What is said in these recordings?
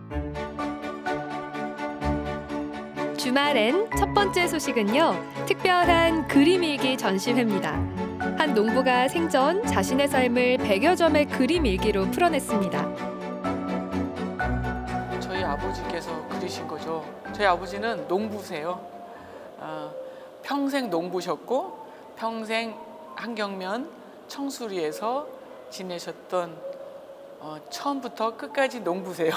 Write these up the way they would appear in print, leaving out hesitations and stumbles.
주말엔 첫 번째 소식은요. 특별한 그림 일기 전시회입니다. 한 농부가 생전 자신의 삶을 100여 점의 그림 일기로 풀어냈습니다. 저희 아버지께서 그리신 거죠. 저희 아버지는 농부세요. 평생 농부셨고 평생 한경면 청수리에서 지내셨던 처음부터 끝까지 농부세요.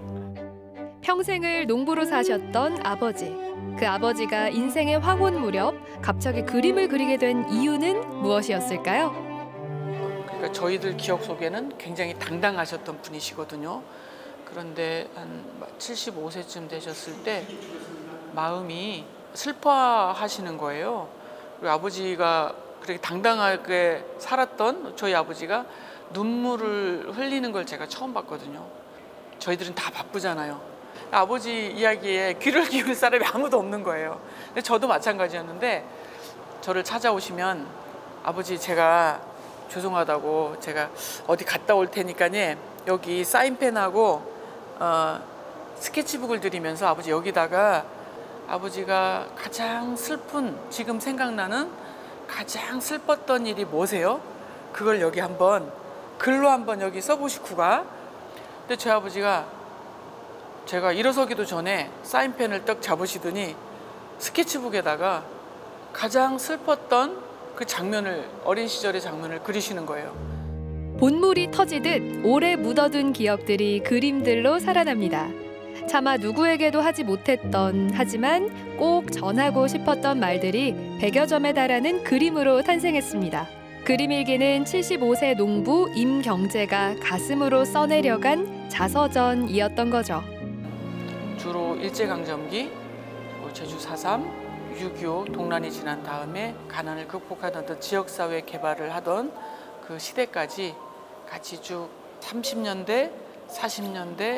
평생을 농부로 사셨던 아버지. 그 아버지가 인생의 황혼 무렵 갑자기 그림을 그리게 된 이유는 무엇이었을까요? 그러니까 저희들 기억 속에는 굉장히 당당하셨던 분이시거든요. 그런데 한 75세쯤 되셨을 때 마음이 슬퍼하시는 거예요. 그리고 아버지가 그렇게 당당하게 살았던 저희 아버지가 눈물을 흘리는 걸 제가 처음 봤거든요. 저희들은 다 바쁘잖아요. 아버지 이야기에 귀를 기울일 사람이 아무도 없는 거예요. 근데 저도 마찬가지였는데 저를 찾아오시면 아버지 제가 죄송하다고 제가 어디 갔다 올 테니까요 여기 사인펜하고 스케치북을 드리면서 아버지 여기다가 아버지가 가장 슬픈 지금 생각나는 가장 슬펐던 일이 뭐세요? 그걸 여기 한번 글로 한번 여기 써보시고 가. 근데 저희 아버지가 제가 일어서기도 전에 사인펜을 떡 잡으시더니 스케치북에다가 가장 슬펐던 그 장면을 어린 시절의 장면을 그리시는 거예요. 본물이 터지듯 오래 묻어둔 기억들이 그림들로 살아납니다. 차마 누구에게도 하지 못했던 하지만 꼭 전하고 싶었던 말들이 100여 점에 달하는 그림으로 탄생했습니다. 그림 일기는 75세 농부 임경재가 가슴으로 써내려간 자서전이었던 거죠. 주로 일제강점기, 제주 4.3, 6.25 동란이 지난 다음에 가난을 극복하던 지역사회 개발을 하던 그 시대까지 같이 쭉 30년대, 40년대,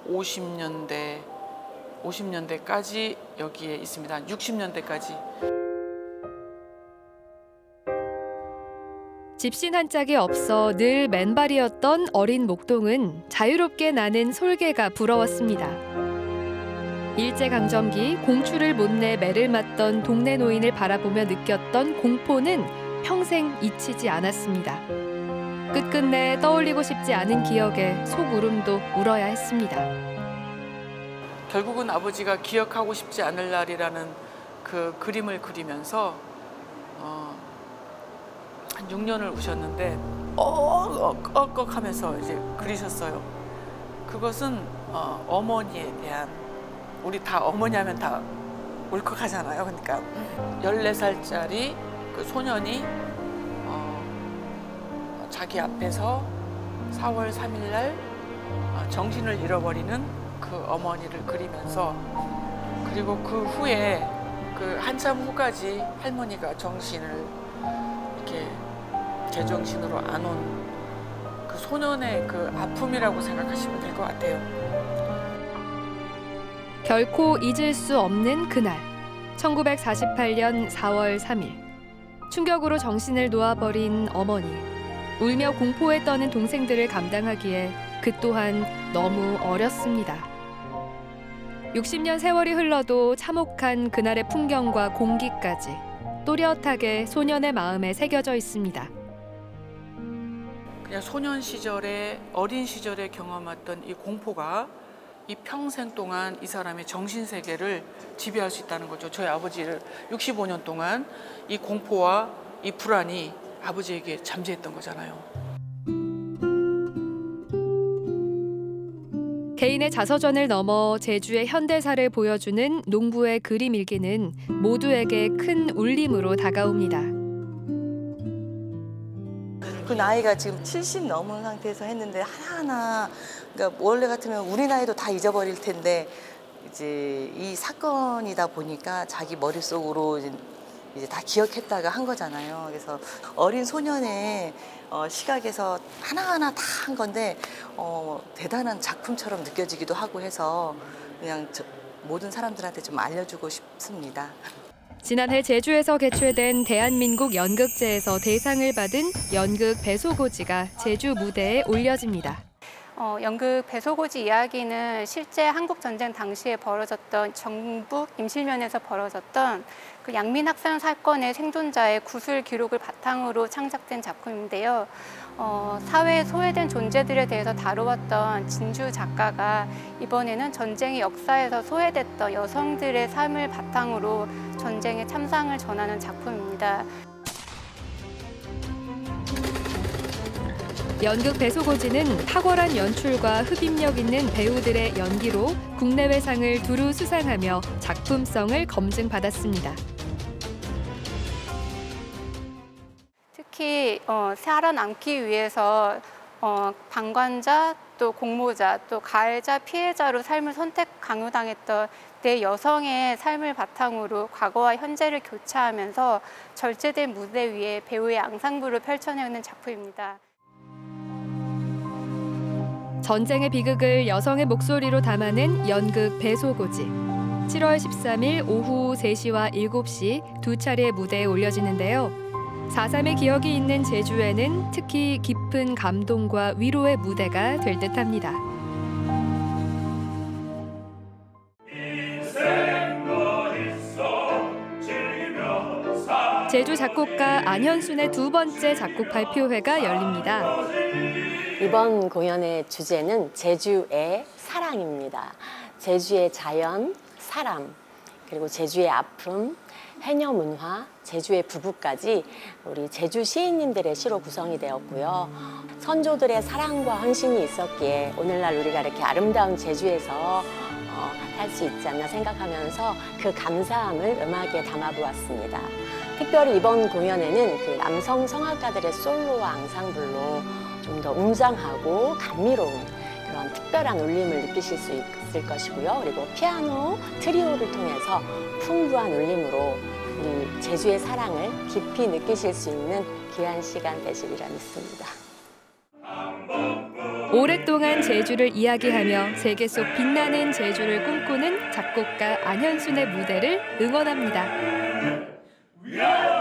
50년대까지 여기에 있습니다. 60년대까지. 집신 한 짝이 없어 늘 맨발이었던 어린 목동은 자유롭게 나는 솔개가 부러웠습니다. 일제강점기 공추를 못 내 매를 맞던 동네 노인을 바라보며 느꼈던 공포는 평생 잊히지 않았습니다. 끝끝내 떠올리고 싶지 않은 기억에 속울음도 울어야 했습니다. 결국은 아버지가 기억하고 싶지 않을 날이라는 그 그림을 그리면서 한 6년을 우셨는데 하면서 이제 그리셨어요. 그것은 어머니에 대한 우리 다 어머니 하면 다 울컥하잖아요. 그러니까 14살짜리 그 소년이 자기 앞에서 4월 3일 날 정신을 잃어버리는 그 어머니를 그리면서 그리고 그 후에 그 한참 후까지 할머니가 정신을 이렇게 제정신으로 안 온 그 소년의 그 아픔이라고 생각하시면 될 것 같아요. 결코 잊을 수 없는 그날, 1948년 4월 3일. 충격으로 정신을 놓아버린 어머니. 울며 공포에 떠는 동생들을 감당하기에 그 또한 너무 어렸습니다. 60년 세월이 흘러도 참혹한 그날의 풍경과 공기까지 또렷하게 소년의 마음에 새겨져 있습니다. 그냥 소년 시절에 어린 시절에 경험했던 이 공포가 이 평생 동안 이 사람의 정신세계를 지배할 수 있다는 거죠. 저희 아버지를 65년 동안 이 공포와 이 불안이 아버지에게 잠재했던 거잖아요. 개인의 자서전을 넘어 제주의 현대사를 보여주는 농부의 그림 일기는 모두에게 큰 울림으로 다가옵니다. 그 나이가 지금 70 넘은 상태에서 했는데 하나하나 그러니까 원래 같으면 우리 나이도 다 잊어버릴 텐데 이제 이 사건이다 보니까 자기 머릿속으로 이제 다 기억했다가 한 거잖아요. 그래서 어린 소년의 시각에서 하나하나 다 한 건데 대단한 작품처럼 느껴지기도 하고 해서 그냥 모든 사람들한테 좀 알려주고 싶습니다. 지난해 제주에서 개최된 대한민국 연극제에서 대상을 받은 연극 배소고지가 제주 무대에 올려집니다. 연극 배소고지 이야기는 실제 한국 전쟁 당시에 벌어졌던 정북 임실면에서 벌어졌던 그 양민학살 사건의 생존자의 구술 기록을 바탕으로 창작된 작품인데요. 사회에 소외된 존재들에 대해서 다루었던 진주 작가가 이번에는 전쟁의 역사에서 소외됐던 여성들의 삶을 바탕으로 전쟁의 참상을 전하는 작품입니다. 연극 배소고지는 탁월한 연출과 흡입력 있는 배우들의 연기로 국내외상을 두루 수상하며 작품성을 검증받았습니다. 특히 살아남기 위해서 방관자, 또 공모자, 또 가해자, 피해자로 삶을 선택 강요당했던 네 여성의 삶을 바탕으로 과거와 현재를 교차하면서 절제된 무대 위에 배우의 앙상블을 펼쳐내는 작품입니다. 전쟁의 비극을 여성의 목소리로 담아낸 연극 배소고지. 7월 13일 오후 3시와 7시 두 차례 무대에 올려지는데요. 4.3의 기억이 있는 제주에는 특히 깊은 감동과 위로의 무대가 될 듯합니다. 제주 작곡가 안현순의 두 번째 작곡 발표회가 열립니다. 이번 공연의 주제는 제주의 사랑입니다. 제주의 자연, 사람, 그리고 제주의 아픔, 해녀 문화, 제주의 부부까지 우리 제주 시인님들의 시로 구성이 되었고요. 선조들의 사랑과 헌신이 있었기에 오늘날 우리가 이렇게 아름다운 제주에서 할 수 있지 않나 생각하면서 그 감사함을 음악에 담아보았습니다. 특별히 이번 공연에는 그 남성 성악가들의 솔로와 앙상블로 좀 더 웅장하고 감미로운 그런 특별한 울림을 느끼실 수 있을 것이고요. 그리고 피아노, 트리오를 통해서 풍부한 울림으로 우리 제주의 사랑을 깊이 느끼실 수 있는 귀한 시간 되시리라 믿습니다. 오랫동안 제주를 이야기하며 세계 속 빛나는 제주를 꿈꾸는 작곡가 안현순의 무대를 응원합니다.